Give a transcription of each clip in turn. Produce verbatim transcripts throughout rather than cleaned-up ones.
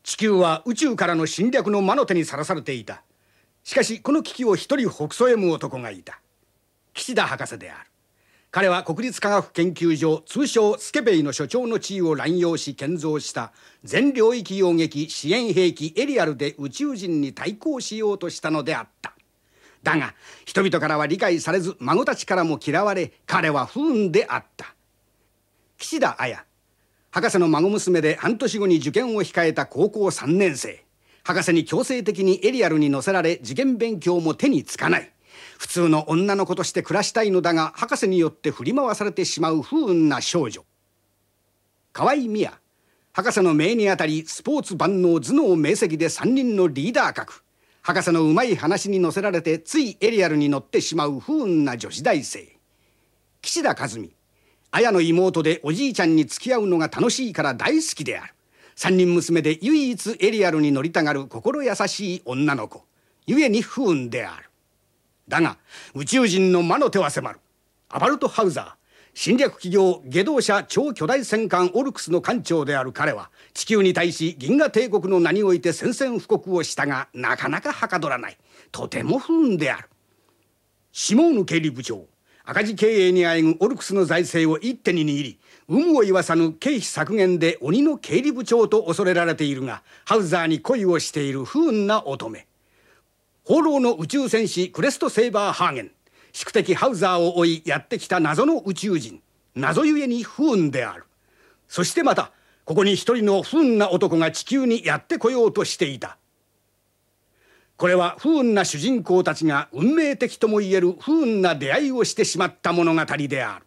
地球は宇宙からの侵略の魔の手にさらされていた。しかしこの危機を一人ほくそ笑む男がいた。岸田博士である。彼は国立科学研究所、通称スケベイの所長の地位を乱用し建造した全領域擁撃支援兵器エリアルで宇宙人に対抗しようとしたのであった。だが人々からは理解されず、孫たちからも嫌われ、彼は不運であった。岸田綾、博士の孫娘で半年後に受験を控えた高校さんねん生。博士に強制的にエリアルに乗せられ、受験勉強も手につかない。普通の女の子として暮らしたいのだが、博士によって振り回されてしまう不運な少女。河合美也、博士の命にあたりスポーツ万能頭脳明晰でさんにんのリーダー格。博士のうまい話に乗せられてついエリアルに乗ってしまう不運な女子大生。岸田和美、綾の妹でおじいちゃんに付き合うのが楽しいから大好きである。三人娘で唯一エリアルに乗りたがる心優しい女の子。ゆえに不運である。だが宇宙人の魔の手は迫る。アバルト・ハウザー、侵略企業下道社超巨大戦艦オルクスの艦長である彼は、地球に対し銀河帝国の名において宣戦布告をしたが、なかなかはかどらない。とても不運である。シモーヌ経理部長、赤字経営にあえぐオルクスの財政を一手に握り、有無を言わさぬ経費削減で鬼の経理部長と恐れられているが、ハウザーに恋をしている不運な乙女。放浪の宇宙戦士クレスト・セイバーハーゲン、宿敵ハウザーを追いやってきた謎の宇宙人。謎ゆえに不運である。そしてまたここに一人の不運な男が地球にやってこようとしていた。これは不運な主人公たちが運命的ともいえる不運な出会いをしてしまった物語である。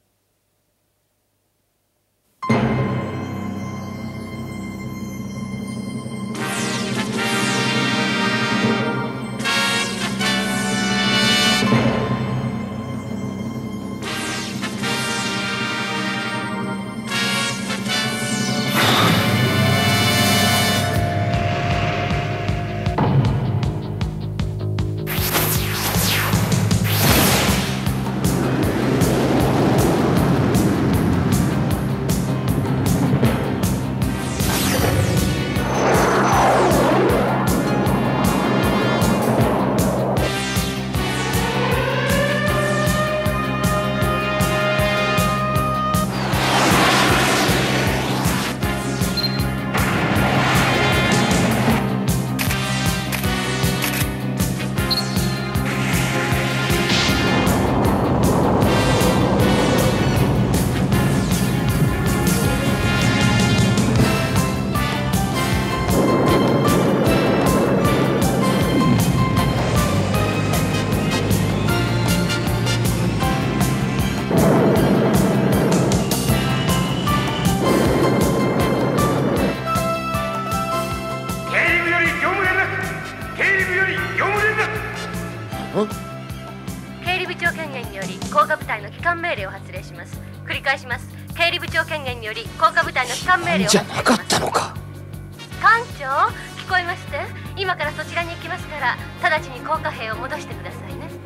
経理部長権限により降下部隊の帰還命令を発令します。繰り返します。経理部長権限により降下部隊の帰還命令を発令します。 じゃなかったのか。 艦長、聞こえまして、今からそちらに行きますから直ちに降下兵を戻してくださいね。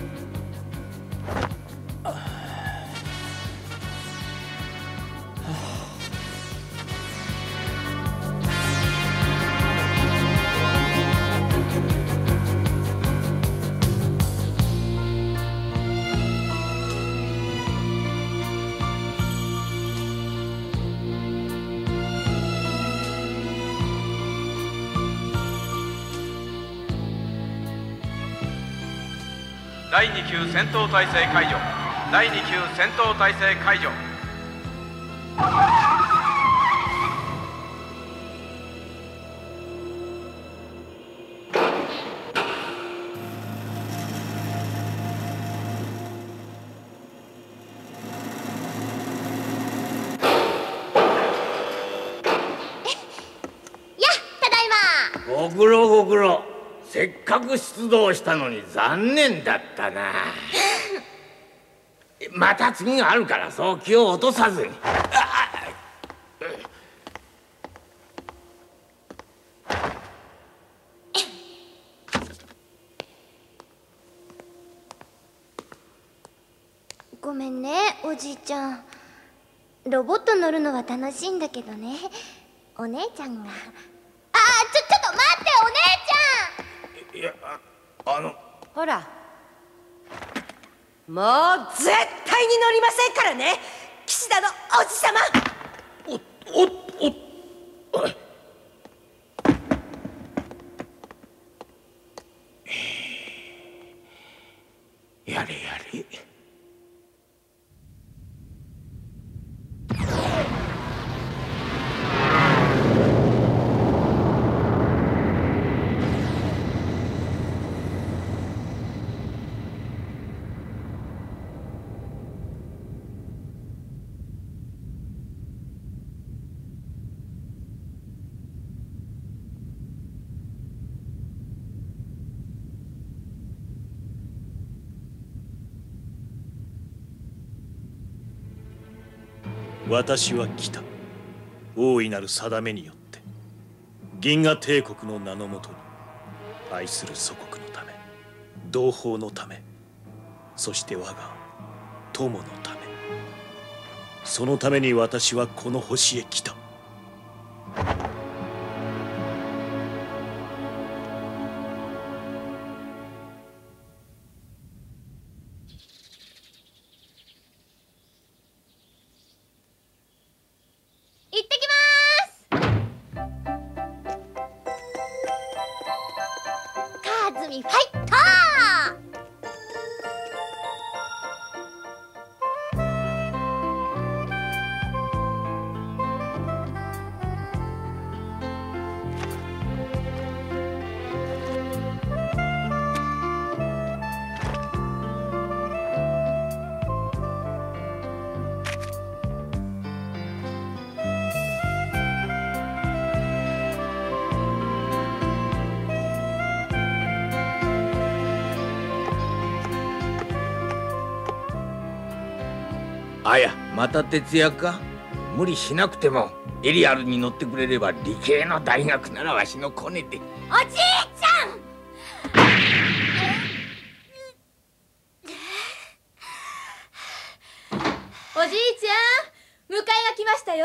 だいに級戦闘態勢解除。だいに級戦闘態勢解除。 ご苦労ご苦労。せっかく出動したのに残念だったな。また次があるからそう気を落とさずに。 ごめんねおじいちゃん。ロボット乗るのは楽しいんだけどね、お姉ちゃんが。 ちょちょっと待って、お姉ちゃん。 いや、あ、あのほら、もう絶対に乗りませんからね、岸田のおじさま。 おおおおやれやれ。 私は来た。大いなる定めによって銀河帝国の名のもとに、愛する祖国のため、同胞のため、そして我が友のため、そのために私はこの星へ来た。 行ってきます。カズミファイトあや、また徹夜か。無理しなくてもエリアルに乗ってくれれば、理系の大学ならわしのコネで。 おじいちゃん。 おじいちゃん、迎えが来ましたよ。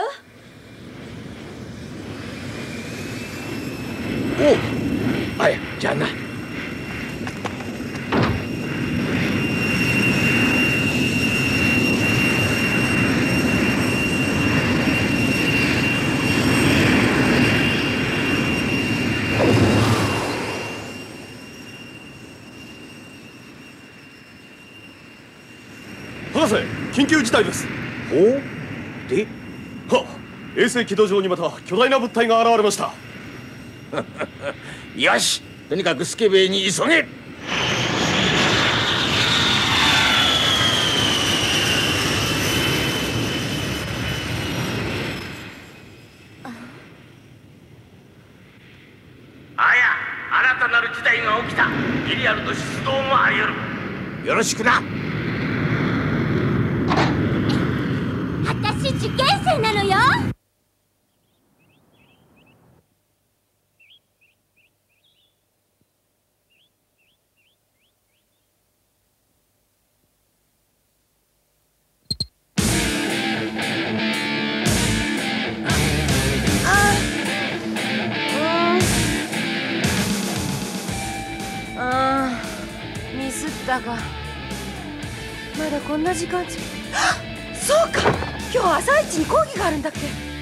おう、あや、じゃあな。 博士、緊急事態です。 ほうで、 は衛星軌道上にまた巨大な物体が現れました。 よし、とにかくスケベに急げ。あや、新たなる事態が起きた。エリアルの出動もあり得る。よろしくな。 私受験生なのよ。 ああ、ミスったが、まだこんな時間ち。そうか、今日朝一に講義があるんだっけ。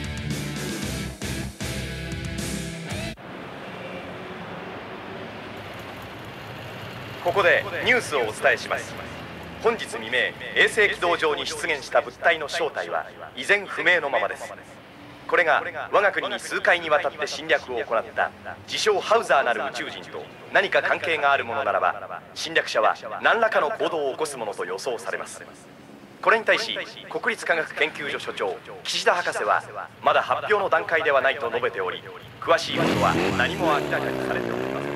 ここでニュースをお伝えします。本日未明、衛星軌道上に出現した物体の正体は依然不明のままです。これが我が国に数回にわたって侵略を行った自称ハウザーなる宇宙人と何か関係があるものならば、侵略者は何らかの行動を起こすものと予想されます。これに対し国立科学研究所所長岸田博士はまだ発表の段階ではないと述べており、詳しいことは何も明らかにされておりま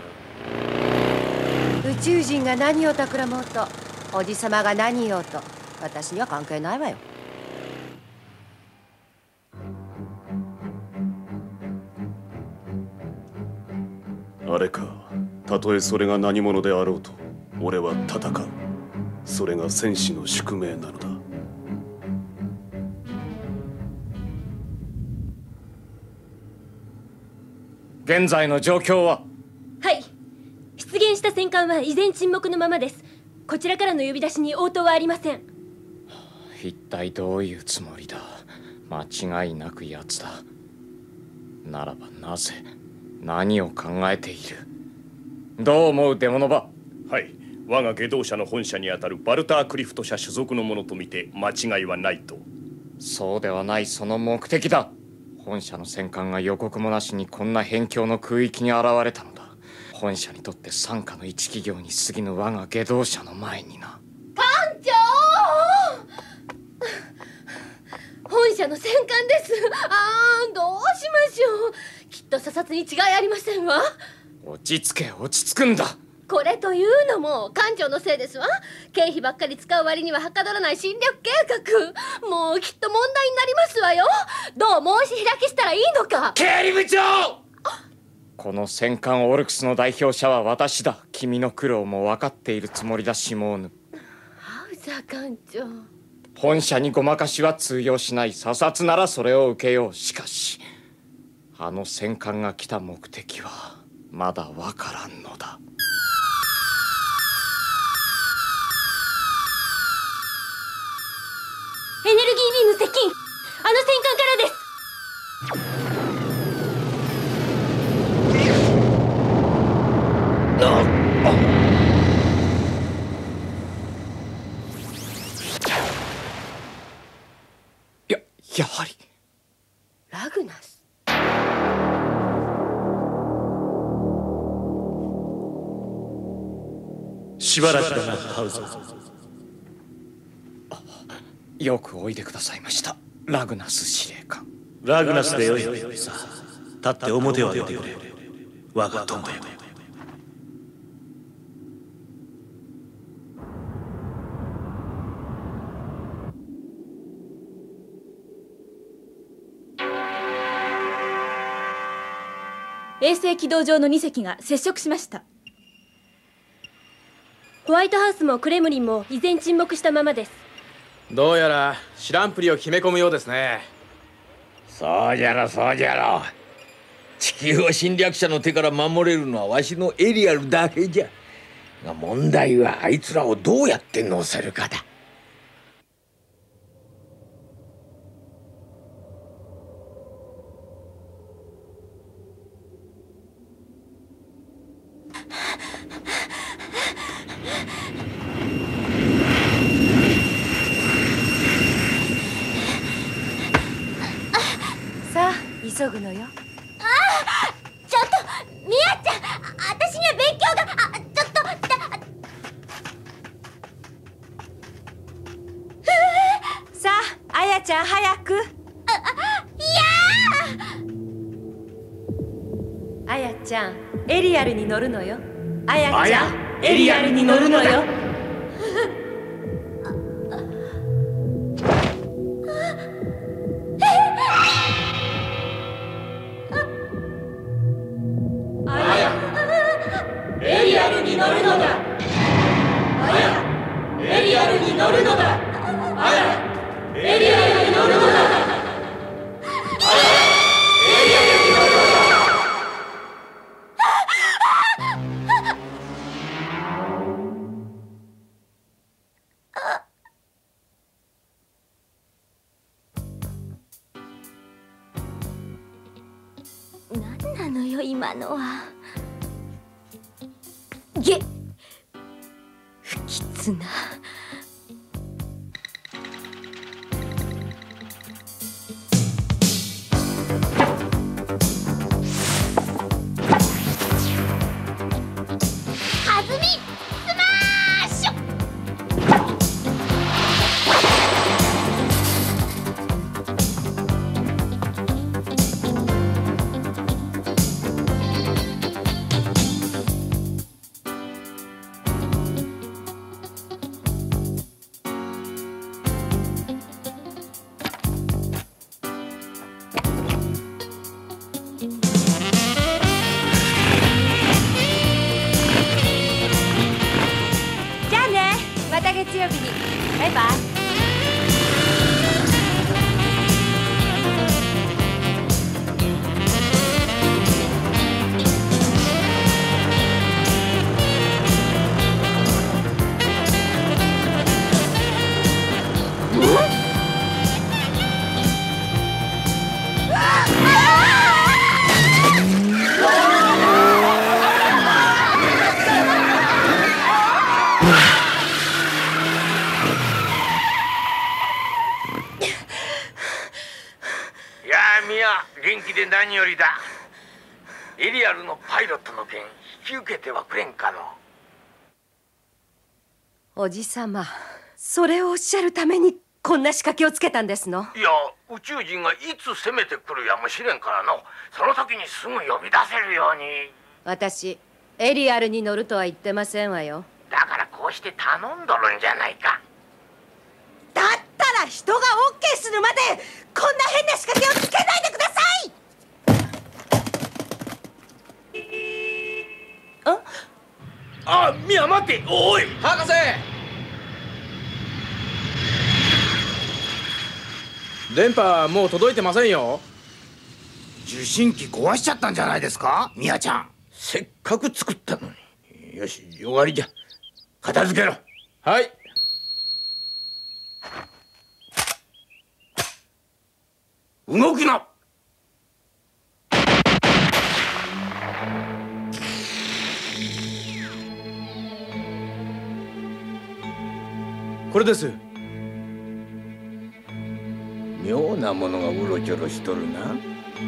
せん。 宇宙人が何を企もうと、おじさまが何言おうと、私には関係ないわよ。 あれか、たとえそれが何者であろうと俺は戦う。それが戦士の宿命なのだ。 現在の状況は？ はい、出現した戦艦は依然沈黙のままです。こちらからの呼び出しに応答はありません。 一体どういうつもりだ。間違いなく奴だ。ならばなぜ、何を考えている？どう思うデモノバ？ はい、我が下道社の本社にあたるバルタークリフト社所属のものとみて間違いはないと。 そうではない。その目的だ。本社の戦艦が予告もなしにこんな辺境の空域に現れたのだ。本社にとって傘下の一企業に過ぎぬ我が下道社の前にな。 艦長、本社の戦艦です。あー、どうしましょう。きっと査察に違いありませんわ。 落ち着け、落ち着くんだ。 これというのも艦長のせいですわ。経費ばっかり使う割にははかどらない侵略計画、もうきっと問題になりますわよ。どう申し開きしたらいいのか。 経理部長、この戦艦オルクスの代表者は私だ。君の苦労も分かっているつもりだ、シモーヌ。 ハウザー艦長、 本社にごまかしは通用しない。査察ならそれを受けよう。しかしあの戦艦が来た目的はまだ分からんのだ。 エネルギービーム接近。あの戦艦からです。 や、やはりラグナス。 しばらくだな、ハウザー。 よくおいでくださいました、ラグナス司令官。 ラグナスでよい。さあ、立って表を上げてくれ、我が友よ。 衛星軌道上のに隻が接触しました。ホワイトハウスもクレムリンも依然沈黙したままです。 どうやら知らんぷりを決め込むようですね。 そうじゃろそうじゃろ。地球を侵略者の手から守れるのはわしのエリアルだけじゃが、問題はあいつらをどうやって乗せるかだ。 急ぐのよ。 ああ、ちょっとミアちゃん、私には勉強が、あ、ちょっとだ。 さあ、あやちゃん早く。 あ、あ、いやー。あやちゃん、エリアルに乗るのよ。あやちゃん、エリアルに乗るのよ。 エリアルに乗るのだ。あや、エリアルに乗るのだ。あや、エリアルに乗るのだ。あや、エリアルに乗るのだ。何なのよ今のは。げ、不吉な。弾みスマッシュ。 ミア、元気で何よりだ。エリアルのパイロットの件引き受けてはくれんかの。 おじさま、それをおっしゃるためにこんな仕掛けをつけたんですの？ いや、宇宙人がいつ攻めてくるやもしれんからの。その時にすぐ呼び出せるように。 私エリアルに乗るとは言ってませんわよ。 だからこうして頼んどるんじゃないか。 だったら人が オーケー するまでこんな変な仕掛けをつけないでください。 あ、ミヤ待て。おい博士、電波もう届いてませんよ。 受信機壊しちゃったんじゃないですか、ミヤちゃん。 せっかく作ったのに。よし、終わりじゃ。片付けろ。 はい。 動くな。 これです。 妙なものがうろちょろしとるな。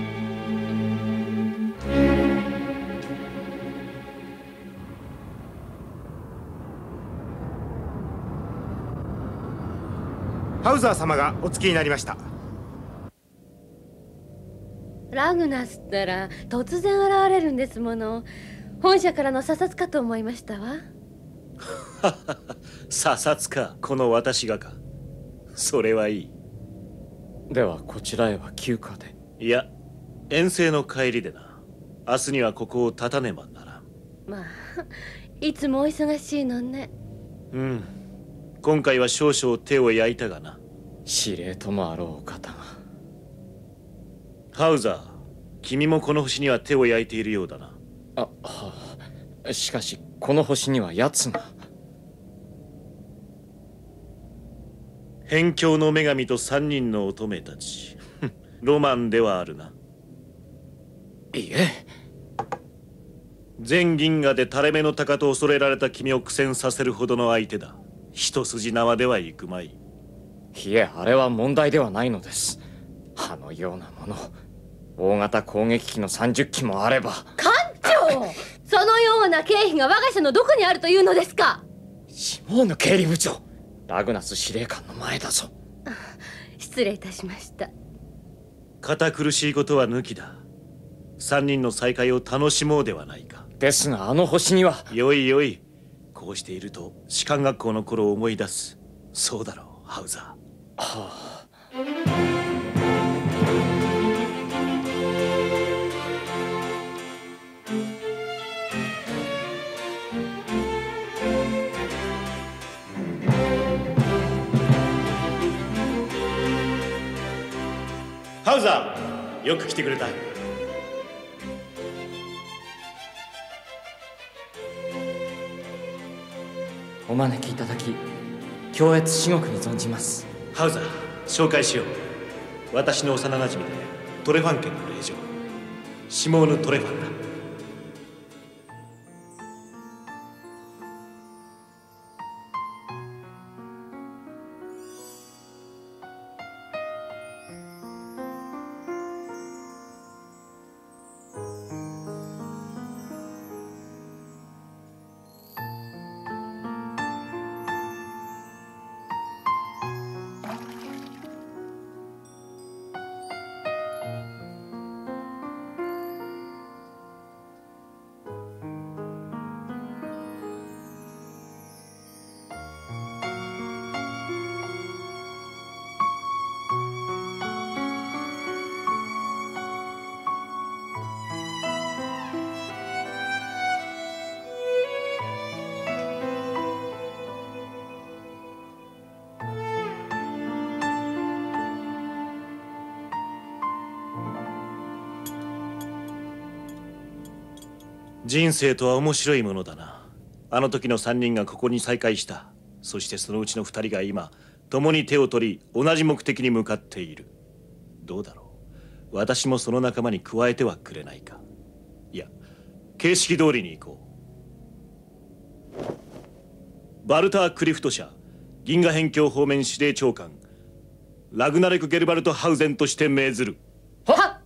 ハウザー様がお着きになりました。 ラグナスったら突然現れるんですもの。本社からの査察かと思いましたわ。 査察か、この私がか。それはいい。 ではこちらへは休暇で？ いや、遠征の帰りでな。明日にはここを立たねばならん。 まあ、いつもお忙しいのね。 うん、今回は少々手を焼いたがな。 司令ともあろうお方が。 ハウザー、君もこの星には手を焼いているようだな。 あ、はあ、しかしこの星には奴が。 辺境の女神と三人の乙女たち。ロマンではあるな。 いえ。 全銀河で垂れ目の鷹と恐れられた君を苦戦させるほどの相手だ。一筋縄ではいくまい。 いえ、あれは問題ではないのです。あのようなもの、大型攻撃機のさんじゅっきもあれば。 艦長、そのような経費が我が社のどこにあるというのですか。 シモーヌ経理部長、ラグナス司令官の前だぞ。 失礼いたしました。 堅苦しいことは抜きだ。三人の再会を楽しもうではないか。 ですがあの星には。 よいよい、こうしていると士官学校の頃を思い出す。そうだろう、ハウザー。 はあ。 ハウザー、よく来てくれた。 お招きいただき恐悦至極に存じます。 ハウザー、紹介しよう。私の幼なじみでトレファン家の令嬢、シモーヌ・トレファンだ。人生とは面白いものだな。あの時の三人がここに再会した。そしてそのうちの二人が今共に手を取り同じ目的に向かっている。どうだろう、私もその仲間に加えてはくれないか。いや、形式通りに行こう。バルター・クリフト社銀河辺境方面司令長官ラグナレク・ゲルバルト・ハウゼンとして命ずる。 はっ。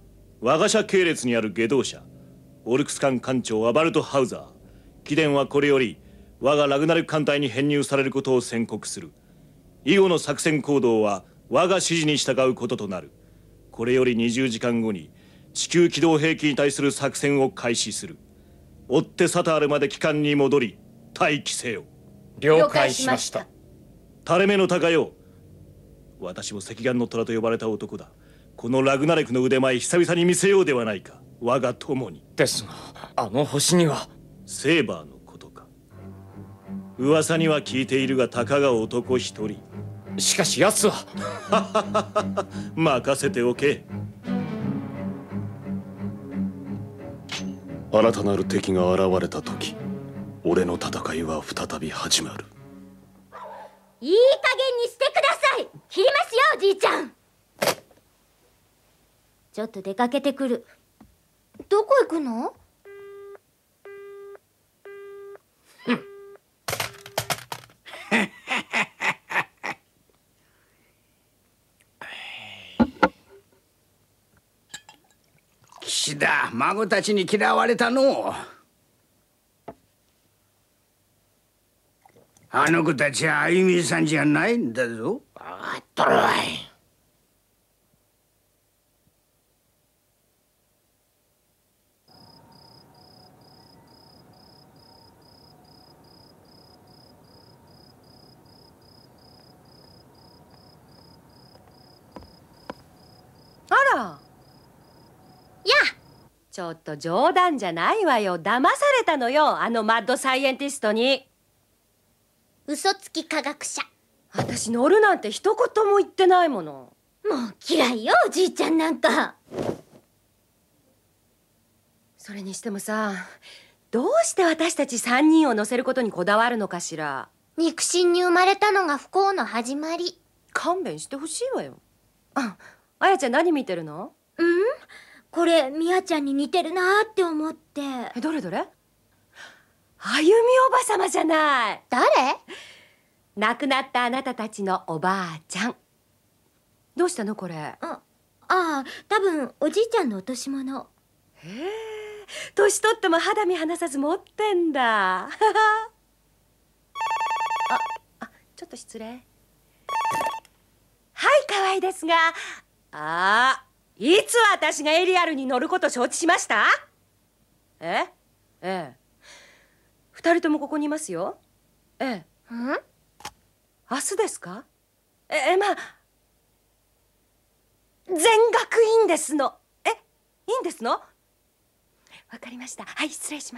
我が社系列にある下道者オルクス艦艦長アバルト・ハウザー、貴殿はこれより我がラグナルク艦隊に編入されることを宣告する。以後の作戦行動は我が指示に従うこととなる。これよりにじゅうじかんごに地球軌道兵器に対する作戦を開始する。追ってサタールまで機関に戻り待機せよ。 了解しました。 垂れ目の鷹よ、私も赤眼の虎と呼ばれた男だ。このラグナレクの腕前久々に見せようではないか、我が友に。 ですがあの星にはセーバーのことか。噂には聞いているがたかが男一人。 しかし奴は任せておけ。 新たなる敵が現れた時、俺の戦いは再び始まる。 いい加減にしてください。切りますよおじいちゃん。ちょっと出かけてくる。どこ行くの？ 岸田、孫たちに嫌われたのう。あの子たちはあゆみさんじゃないんだぞ。 あっとるわい。 あら。 やちょっと冗談じゃないわよ。騙されたのよ、あのマッドサイエンティストに。 嘘つき科学者。 私乗るなんて一言も言ってないもの。 もう嫌いよおじいちゃんなんか。 それにしてもさ、どうして私たち三人を乗せることにこだわるのかしら。 肉親に生まれたのが不幸の始まり。 勘弁してほしいわよ。あ、あやちゃん何見てるの？ うん？これみやちゃんに似てるなーって思って。 え、どれどれ？あゆみおばさまじゃない。 誰？ 亡くなったあなたたちのおばあちゃん。どうしたのこれ？ あ、ああ、多分おじいちゃんの落とし物。 へえ、年取っても肌身離さず持ってんだ。あ、あ、ちょっと失礼。はい、可愛いですが、あー、いつ私がエリアルに乗ること承知しました？え？ええ。二人ともここにいますよ。ええ。 ん？ 明日ですか？え、え、まあ、全学院ですの。え、いいんですの？わかりました。はい、失礼します。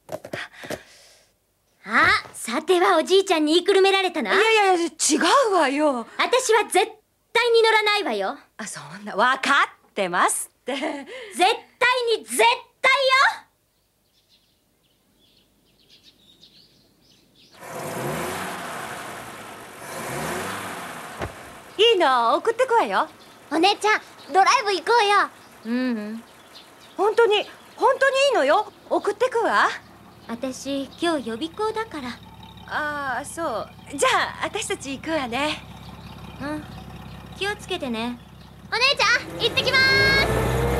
あ、さてはおじいちゃんに言いくるめられたな。 いやいや、違うわよ。 私は絶対に乗らないわよ。 あ、そんな、わかってますって。絶対に絶対よ。 いいの、送ってくわよ。 お姉ちゃん、ドライブ行こうよ。うん。 本当に、本当にいいのよ。送ってくわ。 私、今日予備校だから。 ああ、そう。じゃあ、私たち行くわね。 うん。気をつけてね。お姉ちゃん、行ってきまーす。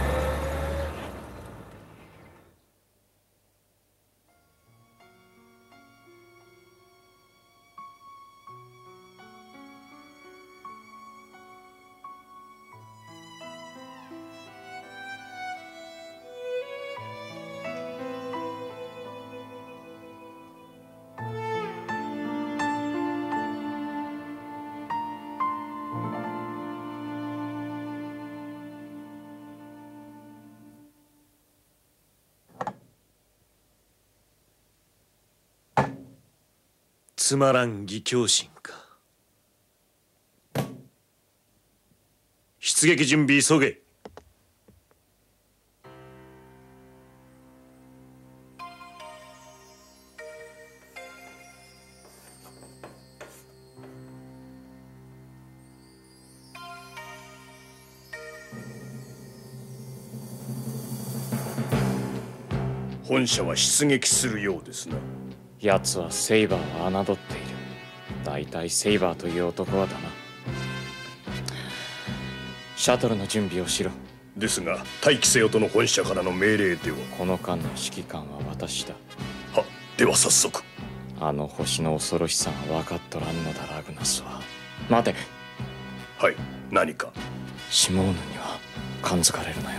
つまらん義兄心か。出撃準備急げ。 本社は出撃するようですな。 奴はセイバーを侮っている。大体セイバーという男はだな。シャトルの準備をしろ。 ですが待機せよとの本社からの命令では。 この間の指揮官は私だ。 は、では早速。 あの星の恐ろしさが分かっとらんのだラグナスは。待て。 はい、何か。 シモーヌには感づかれるなよ。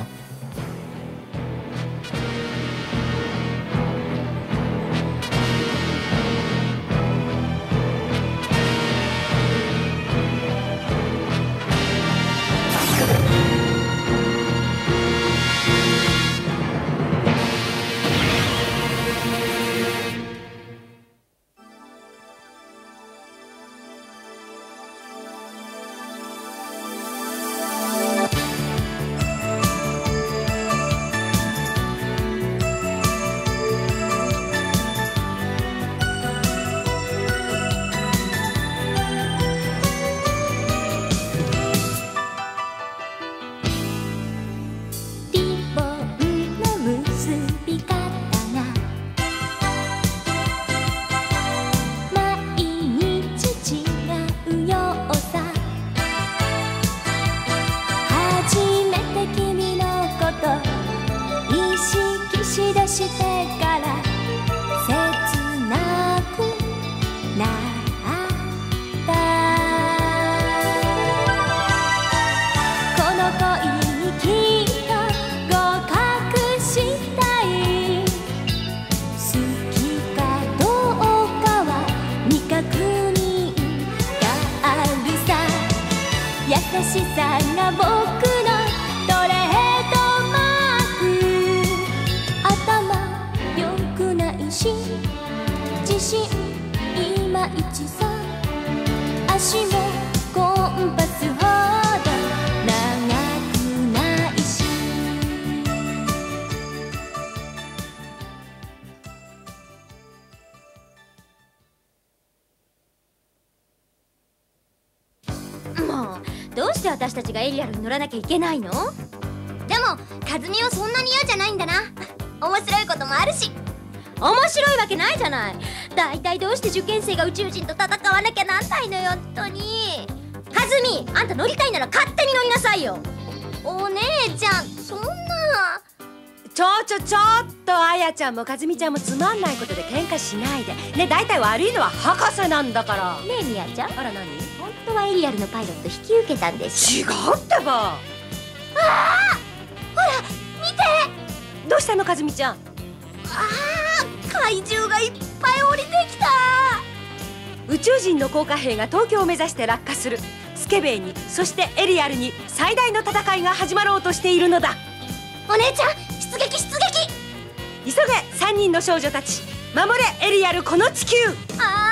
どうして私たちがエリアルに乗らなきゃいけないの？でもカズミはそんなに嫌じゃないんだな。面白いこともあるし。面白いわけないじゃない。だいたいどうして受験生が宇宙人と戦わなきゃなんないのよ、本当に。カズミ、あんた乗りたいなら勝手に乗りなさいよ。お姉ちゃん、そんな。 ちょちょちょっと、あやちゃんもかずみちゃんもつまんないことで喧嘩しないでね。だいたい悪いのは博士なんだから。 ねえみやちゃん、 あら何？ 本当はエリアルのパイロット引き受けたんです違うってば。ああ、ほら見て。 どうしたのかずみちゃん？ ああ、怪獣がいっぱい降りてきた。 宇宙人の降下兵が東京を目指して落下する。スケベイに、そしてエリアルに最大の戦いが始まろうとしているのだ。 お姉ちゃん、出撃出撃。 急げ、三人の少女たち、守れエリアルこの地球。 あ